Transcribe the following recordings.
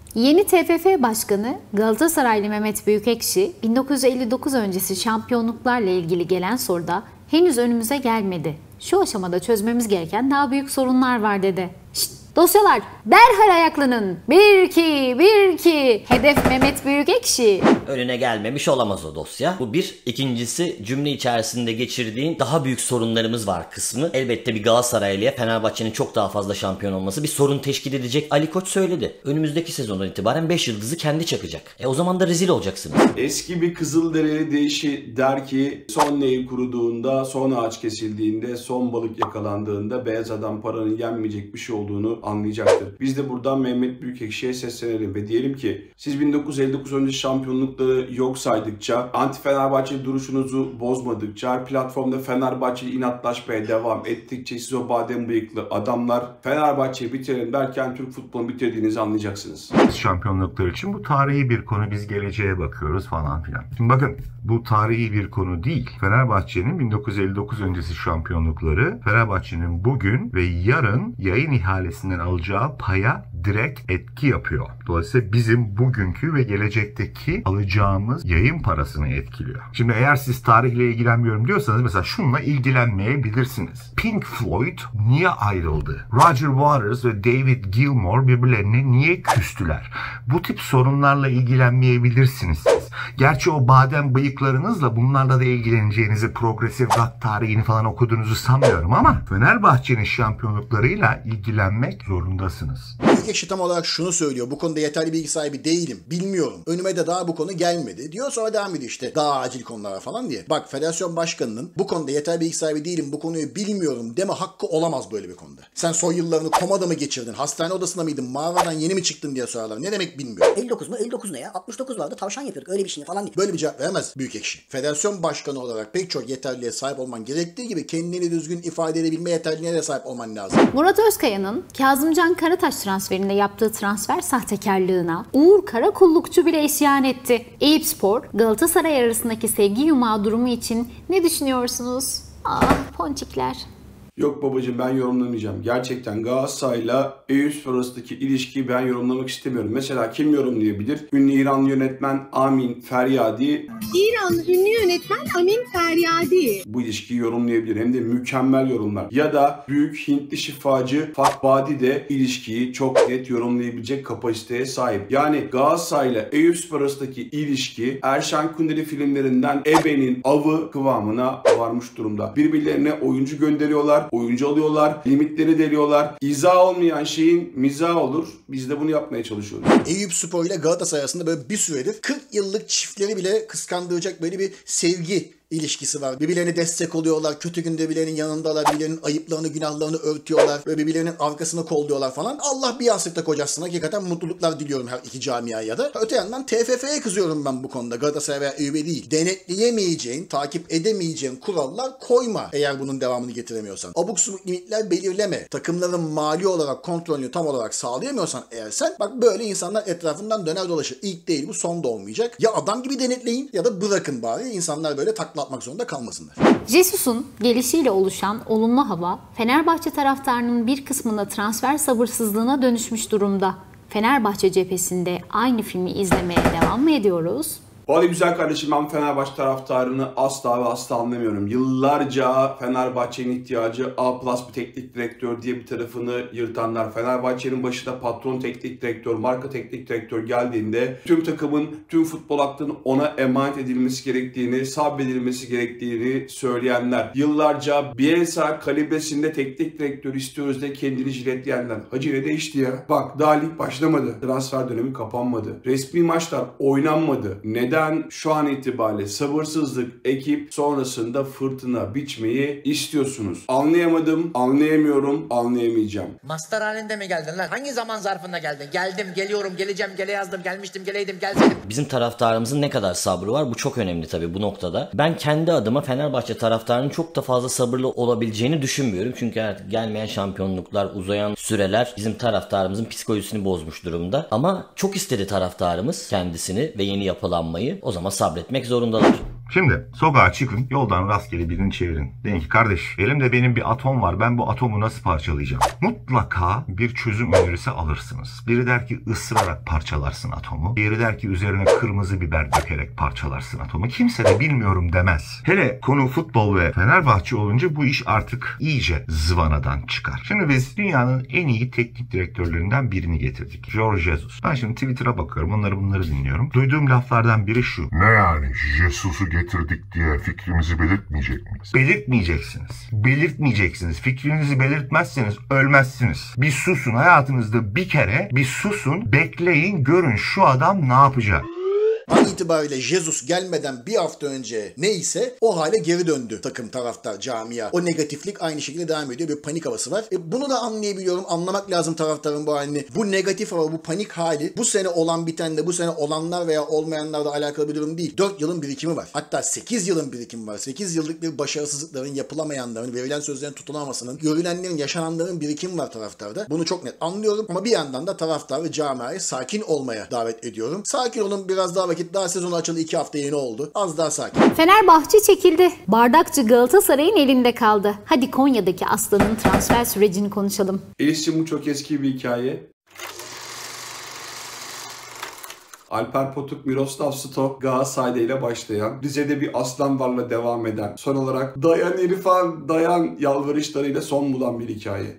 Yeni TFF Başkanı Galatasaraylı Mehmet Büyükekşi, 1959 öncesi şampiyonluklarla ilgili gelen soruda henüz önümüze gelmedi. Şu aşamada çözmemiz gereken daha büyük sorunlar var dedi. Şşt, dosyalar derhal ayaklanın. 1-2 hedef Mehmet Büyükekşi. Önüne gelmemiş olamaz o dosya. Bu bir. İkincisi, cümle içerisinde geçirdiğin daha büyük sorunlarımız var kısmı. Elbette bir Galatasaraylı'ya Fenerbahçe'nin çok daha fazla şampiyon olması bir sorun teşkil edecek. Ali Koç söyledi. Önümüzdeki sezondan itibaren 5 yıldızı kendi çakacak. O zaman da rezil olacaksınız. Eski bir Kızılderili deyişi der ki son nehir kuruduğunda, son ağaç kesildiğinde, son balık yakalandığında beyaz adam paranın yenmeyecek bir şey olduğunu anlayacaktır. Biz de buradan Mehmet Büyükekşi'ye seslenelim ve diyelim ki siz 1959 önce şampiyonlukları yok saydıkça, anti Fenerbahçe duruşunuzu bozmadıkça, her platformda Fenerbahçe'yi inatlaşmaya devam ettikçe siz o badem bıyıklı adamlar Fenerbahçe'yi bitirelim derken Türk futbolunu bitirdiğinizi anlayacaksınız. Şampiyonluklar için bu tarihi bir konu, biz geleceğe bakıyoruz falan filan. Şimdi bakın, bu tarihi bir konu değil. Fenerbahçe'nin 1959 öncesi şampiyonlukları Fenerbahçe'nin bugün ve yarın yayın ihalesinden alacağı paya direkt etki yapıyor. Dolayısıyla bizim bugünkü ve gelecekteki alacağımız yayın parasını etkiliyor. Şimdi eğer siz tarihle ilgilenmiyorum diyorsanız mesela şununla ilgilenmeyebilirsiniz. Pink Floyd niye ayrıldı? Roger Waters ve David Gilmour birbirlerine niye küstüler? Bu tip sorunlarla ilgilenmeyebilirsiniz siz. Gerçi o badem bıyıklarınızla bunlarla da ilgileneceğinizi, progresif rock tarihini falan okuduğunuzu sanmıyorum ama Fenerbahçe'nin şampiyonluklarıyla ilgilenmek zorundasınız. Büyükekşi tam olarak şunu söylüyor. Bu konuda yeterli bilgi sahibi değilim. Bilmiyorum. Önüme de daha bu konu gelmedi. Diyor, sonra devam ediyor işte. Daha acil konulara falan diye. Bak, federasyon başkanının bu konuda yeterli bilgi sahibi değilim, bu konuyu bilmiyorum deme hakkı olamaz böyle bir konuda. Sen son yıllarını komada mı geçirdin? Hastane odasında mıydın? Mağaradan yeni mi çıktın diye sorarlar. Ne demek bilmiyorum. 59 mu? 59 ne ya? 69 vardı, tavşan yapıyorduk. Öyle bir şey falan değil. Böyle bir cevap veremez Büyükekşi. Federasyon başkanı olarak pek çok yeterliliğe sahip olman gerektiği gibi kendini düzgün ifade edebilme yeterliliğine de sahip olman lazım. Murat Özkaya'nın Kazımcan Karataş transferinde yaptığı transfer sahtekarlığına Uğur Karakullukçu bile isyan etti. Eyüpspor, Galatasaray arasındaki sevgi yumağı durumu için ne düşünüyorsunuz? Ah ponçikler. Yok babacığım, ben yorumlamayacağım. Gerçekten Galatasaray'la Eyüpspor arasındaki ilişkiyi ben yorumlamak istemiyorum. Mesela kim yorumlayabilir? Ünlü İranlı yönetmen Amin Feryadi. İranlı ünlü yönetmen Amin Feryadi bu ilişkiyi yorumlayabilir. Hem de mükemmel yorumlar. Ya da büyük Hintli şifacı Fakbadi de ilişkiyi çok net yorumlayabilecek kapasiteye sahip. Yani Galatasaray'la Eyüpspor arasındaki ilişki Erşen Kuneri filmlerinden Ebe'nin avı kıvamına varmış durumda. Birbirlerine oyuncu gönderiyorlar, oyuncu alıyorlar, limitleri deliyorlar. İzah olmayan şeyin mizahı olur. Biz de bunu yapmaya çalışıyoruz. Eyüpspor ile Galatasaray arasında böyle bir süredir 40 yıllık çiftleri bile kıskandıracak böyle bir sevgi ilişkisi var. Birbirlerine destek oluyorlar. Kötü günde birbirlerinin yanındalar. Birbirlerinin ayıplarını, günahlarını örtüyorlar. Ve birbirlerinin arkasını kolluyorlar falan. Allah bir yastıkta kocasına hakikaten mutluluklar diliyorum her iki camiaya da. Öte yandan TFF'ye kızıyorum ben bu konuda. Galatasaray veya Eyüp'e değil. Denetleyemeyeceğin, takip edemeyeceğin kurallar koyma eğer bunun devamını getiremiyorsan. Abuk subuk limitler belirleme. Takımların mali olarak kontrolünü tam olarak sağlayamıyorsan eğer sen, bak böyle insanlar etrafından döner dolaşır. İlk değil bu, son da olmayacak. Ya adam gibi denetleyin ya da bırakın bari insanlar böyle takla atmak zorunda kalmasınlar. Jesus'un gelişiyle oluşan olumlu hava Fenerbahçe taraftarının bir kısmında transfer sabırsızlığına dönüşmüş durumda. Fenerbahçe cephesinde aynı filmi izlemeye devam mı ediyoruz? Vallahi güzel kardeşim, ben Fenerbahçe taraftarını asla ve asla anlamıyorum. Yıllarca Fenerbahçe'nin ihtiyacı A+ bir teknik direktör diye bir tarafını yırtanlar. Fenerbahçe'nin başında patron teknik direktör, marka teknik direktör geldiğinde tüm takımın, tüm futbol aklının ona emanet edilmesi gerektiğini, sabredilmesi gerektiğini söyleyenler. Yıllarca Bielsa kalibresinde teknik direktör istiyoruz de kendini jiletleyenler. Hacı ne değişti ya? Bak daha lig başlamadı. Transfer dönemi kapanmadı. Resmi maçlar oynanmadı. Neden? Şu an itibariyle sabırsızlık ekip sonrasında fırtına biçmeyi istiyorsunuz. Anlayamadım, anlayamıyorum, anlayamayacağım. Master halinde mi geldin lan? Hangi zaman zarfında geldin? Geldim, geliyorum, geleceğim, gele yazdım, gelmiştim, geleydim, gelseydim. Bizim taraftarımızın ne kadar sabrı var? Bu çok önemli tabii bu noktada. Ben kendi adıma Fenerbahçe taraftarının çok da fazla sabırlı olabileceğini düşünmüyorum. Çünkü artık gelmeyen şampiyonluklar, uzayan süreler bizim taraftarımızın psikolojisini bozmuş durumda. Ama çok istedi taraftarımız kendisini ve yeni yapılanmayı. O zaman sabretmek zorundalar. Şimdi sokağa çıkın, yoldan rastgele birini çevirin. Deyin ki kardeş elimde benim bir atom var, ben bu atomu nasıl parçalayacağım? Mutlaka bir çözüm önerisi alırsınız. Biri der ki ısırarak parçalarsın atomu. Diğeri der ki üzerine kırmızı biber dökerek parçalarsın atomu. Kimse de bilmiyorum demez. Hele konu futbol ve Fenerbahçe olunca bu iş artık iyice zıvanadan çıkar. Şimdi biz dünyanın en iyi teknik direktörlerinden birini getirdik. Jorge Jesus. Ben şimdi Twitter'a bakıyorum, bunları dinliyorum. Duyduğum laflardan biri şu. Ne yani? Jesus'u getirdik diye fikrimizi belirtmeyecek miyiz? Belirtmeyeceksiniz. Fikrinizi belirtmezseniz ölmezsiniz. Bir susun, hayatınızda bir kere bir susun, bekleyin, görün şu adam ne yapacak. An itibariyle Jesus gelmeden bir hafta önce neyse o hale geri döndü takım, taraftar, camia. O negatiflik aynı şekilde devam ediyor. Bir panik havası var. Bunu da anlayabiliyorum. Anlamak lazım taraftarın bu halini. Bu negatif hava, bu panik hali bu sene olan bitenle bu sene olanlar veya olmayanlarla alakalı bir durum değil. 4 yılın birikimi var. Hatta 8 yılın birikimi var. 8 yıllık bir başarısızlıkların, yapılamayanların, verilen sözlerin tutulamamasının, görülenlerin, yaşananların birikimi var taraftarda. Bunu çok net anlıyorum ama bir yandan da taraftarı, camiayı sakin olmaya davet ediyorum. Sakin olun, biraz daha vakit, daha sezon açıldı, 2 hafta yeni oldu. Az daha sakin. Fenerbahçe çekildi. Bardakçı Galatasaray'ın elinde kaldı. Hadi Konya'daki Aslan'ın transfer sürecini konuşalım. Elis'cim bu çok eski bir hikaye. Alper Potuk, Miroslav Stoh, Galatasaray'da ile başlayan, Rize'de bir aslan varla devam eden, son olarak dayan İrfan, dayan yalvarışlarıyla son bulan bir hikaye.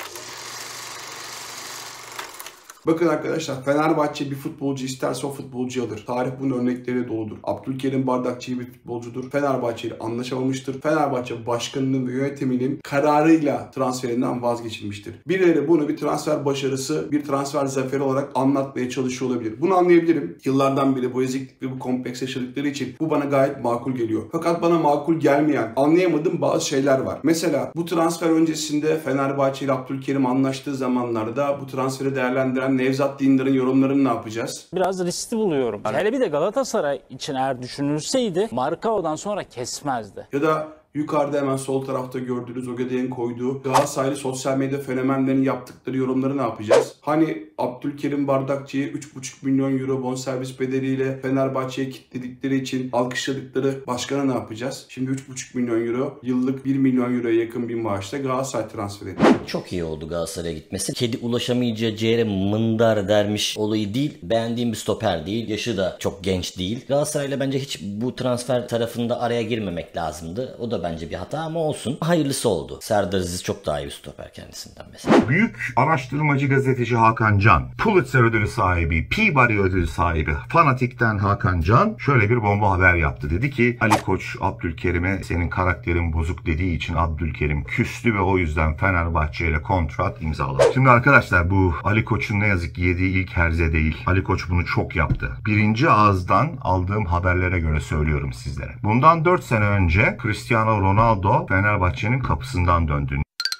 Bakın arkadaşlar, Fenerbahçe bir futbolcu isterse o futbolcuyu alır. Tarih bunun örnekleri doludur. Abdülkerim Bardakçı bir futbolcudur. Fenerbahçe ile anlaşamamıştır. Fenerbahçe başkanının ve yönetiminin kararıyla transferinden vazgeçilmiştir. Birileri bunu bir transfer başarısı, bir transfer zaferi olarak anlatmaya çalışıyor olabilir. Bunu anlayabilirim. Yıllardan beri bu eziklik ve bu kompleks yaşadıkları için bu bana gayet makul geliyor. Fakat bana makul gelmeyen, anlayamadığım bazı şeyler var. Mesela bu transfer öncesinde Fenerbahçe ile Abdülkerim anlaştığı zamanlarda bu transferi değerlendiren Nevzat Dindar'ın yorumlarını ne yapacağız? Biraz riskli buluyorum. Hele bir de Galatasaray için eğer düşünülseydi Markao'dan sonra kesmezdi. Ya da yukarıda hemen sol tarafta gördüğünüz Ogede'nin koyduğu Galatasaraylı sosyal medya fenomenlerinin yaptıkları yorumları ne yapacağız? Hani Abdülkerim Bardakçı'yı 3,5 milyon euro bonservis bedeliyle Fenerbahçe'ye kilitledikleri için alkışladıkları başkana ne yapacağız? Şimdi 3,5 milyon euro, yıllık 1 milyon euroya yakın bir maaşla Galatasaray transfer ediyor. Çok iyi oldu Galatasaray'a gitmesi. Kedi ulaşamayacağı ciğere mındar dermiş olayı değil. Beğendiğim bir stoper değil. Yaşı da çok genç değil. Galatasaray'la bence hiç bu transfer tarafında araya girmemek lazımdı. O da bence bir hata ama olsun. Hayırlısı oldu. Serdar Aziz çok daha iyi bir stoper kendisinden mesela. Büyük araştırmacı gazeteci Hakan Can, Pulitzer ödülü sahibi, Peabody ödülü sahibi, Fanatik'ten Hakan Can şöyle bir bomba haber yaptı. Dedi ki Ali Koç Abdülkerim'e senin karakterin bozuk dediği için Abdülkerim küstü ve o yüzden Fenerbahçe ile kontrat imzaladı. Şimdi arkadaşlar bu Ali Koç'un ne yazık ki yediği ilk herze değil. Ali Koç bunu çok yaptı. Birinci ağızdan aldığım haberlere göre söylüyorum sizlere. Bundan 4 sene önce Cristiano Ronaldo Fenerbahçe'nin kapısından döndü.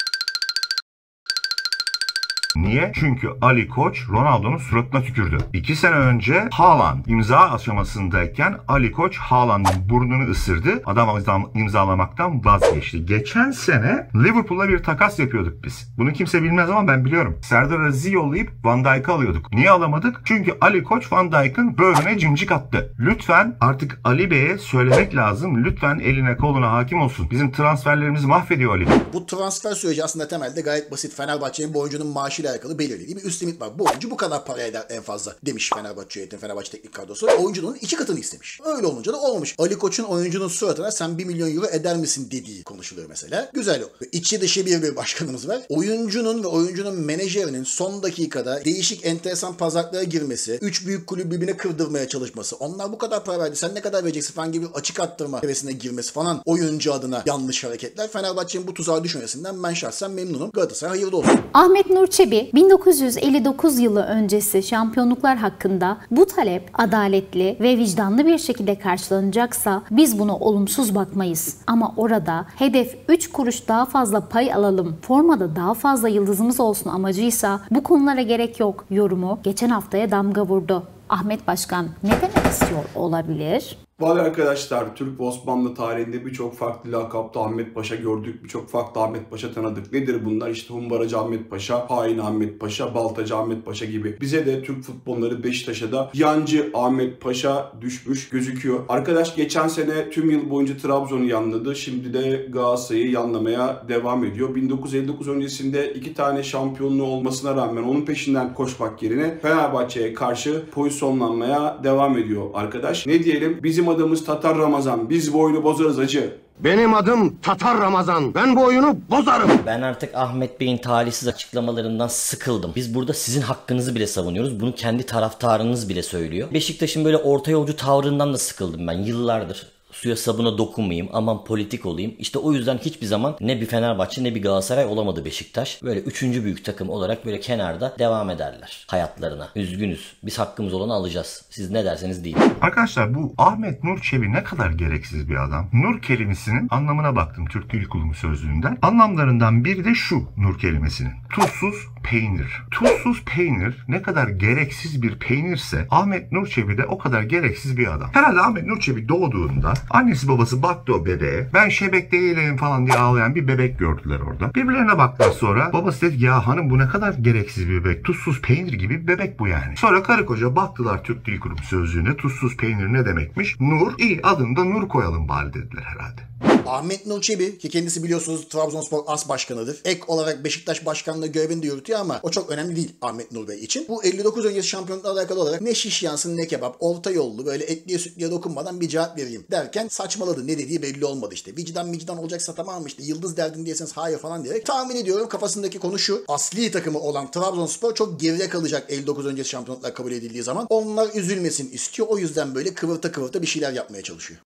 Niye? Çünkü Ali Koç Ronaldo'nun suratına tükürdü. 2 sene önce Haaland imza aşamasındayken Ali Koç Haaland'ın burnunu ısırdı. Adam imzalamaktan vazgeçti. Geçen sene Liverpool'la bir takas yapıyorduk biz. Bunu kimse bilmez ama ben biliyorum. Serdar Aziz'i yollayıp Van Dijk'ı alıyorduk. Niye alamadık? Çünkü Ali Koç Van Dijk'ın böğrüne cimcik attı. Lütfen artık Ali Bey'e söylemek lazım. Lütfen eline koluna hakim olsun. Bizim transferlerimizi mahvediyor Ali Bey. Bu transfer süreci aslında temelde gayet basit. Fenerbahçe'nin bu oyuncunun maaşı ile alakalı belirlediği bir üst limit var. Bu oyuncu bu kadar para eder en fazla demiş Fenerbahçe yönetimi, Fenerbahçe teknik kadrosu. Oyuncunun 2 katını istemiş. Öyle olunca da olmamış. Ali Koç'un oyuncunun suratına sen 1 milyon euro eder misin dediği konuşuluyor mesela. Güzel o. İçi dışı bir başkanımız var. Oyuncunun ve oyuncunun menajerinin son dakikada değişik enteresan pazarlıklara girmesi, 3 büyük kulübü birbirine kırdırmaya çalışması, onlar bu kadar para verdi sen ne kadar vereceksin falan gibi açık arttırma hevesine girmesi falan oyuncu adına yanlış hareketler. Fenerbahçe'nin bu tuzağa düşmesinden ben şahsen memnunum. Galatasaray hayırlı olsun. Ahmet Nur Çebi 1959 yılı öncesi şampiyonluklar hakkında bu talep adaletli ve vicdanlı bir şekilde karşılanacaksa biz buna olumsuz bakmayız. Ama orada hedef 3 kuruş daha fazla pay alalım, formada daha fazla yıldızımız olsun amacıysa bu konulara gerek yok yorumu geçen haftaya damga vurdu. Ahmet Başkan ne demek istiyor olabilir? Vallahi arkadaşlar, Türk ve Osmanlı tarihinde birçok farklı lakapta Ahmet Paşa gördük. Birçok farklı Ahmet Paşa tanıdık. Nedir bunlar? İşte Humbaracı Ahmet Paşa, Hain Ahmet Paşa, Baltacı Ahmet Paşa gibi. Bize de Türk futbolları Beşiktaş'a da Yancı Ahmet Paşa düşmüş gözüküyor. Arkadaş geçen sene tüm yıl boyunca Trabzon'u yanladı. Şimdi de Galatasaray'ı yanlamaya devam ediyor. 1959 öncesinde 2 tane şampiyonluğu olmasına rağmen onun peşinden koşmak yerine Fenerbahçe'ye karşı pozisyonlanmaya devam ediyor arkadaş. Ne diyelim? Bizim adımız Tatar Ramazan. Biz bu oyunu bozarız hacı. Benim adım Tatar Ramazan. Ben bu oyunu bozarım. Ben artık Ahmet Bey'in talihsiz açıklamalarından sıkıldım. Biz burada sizin hakkınızı bile savunuyoruz. Bunu kendi taraftarınız bile söylüyor. Beşiktaş'ın böyle orta yolcu tavrından da sıkıldım ben yıllardır. Suya sabuna dokunmayayım, aman politik olayım. İşte o yüzden hiçbir zaman ne bir Fenerbahçe ne bir Galatasaray olamadı Beşiktaş. Böyle 3. büyük takım olarak böyle kenarda devam ederler hayatlarına. Üzgünüz. Biz hakkımız olanı alacağız. Siz ne derseniz deyin. Arkadaşlar bu Ahmet Nur Çebi ne kadar gereksiz bir adam. Nur kelimesinin anlamına baktım Türk Dil Kurumu sözlüğünden. Anlamlarından biri de şu Nur kelimesinin. Tuzsuz peynir. Tuzsuz peynir ne kadar gereksiz bir peynirse Ahmet Nur Çebi de o kadar gereksiz bir adam. Herhalde Ahmet Nur Çebi doğduğunda annesi babası baktı o bebeğe. Ben şebek değilim falan diye ağlayan bir bebek gördüler orada. Birbirlerine baktılar sonra. Babası dedi ya hanım bu ne kadar gereksiz bir bebek. Tuzsuz peynir gibi bir bebek bu yani. Sonra karı koca baktılar Türk Dil Kurumu sözlüğüne. Tuzsuz peynir ne demekmiş? Nur. İyi adını da Nur koyalım bari dediler herhalde. Ahmet Nur Çebi ki kendisi biliyorsunuz Trabzonspor As Başkanı'dır. Ek olarak Beşiktaş Başkanlığı görevini de yürütüyor ama o çok önemli değil Ahmet Nur Bey için. Bu 59 öncesi şampiyonlukla alakalı olarak ne şiş yansın ne kebap, orta yollu böyle etliye sütliye dokunmadan bir cevap vereyim derken saçmaladı. Ne dediği belli olmadı işte. Vicdan olacaksa tamam işte yıldız derdin diyeseniz hayır falan diyerek tahmin ediyorum kafasındaki konu şu. Asli takımı olan Trabzonspor çok geride kalacak 59 öncesi şampiyonluklar kabul edildiği zaman. Onlar üzülmesin istiyor. O yüzden böyle kıvırta bir şeyler yapmaya çalışıyor.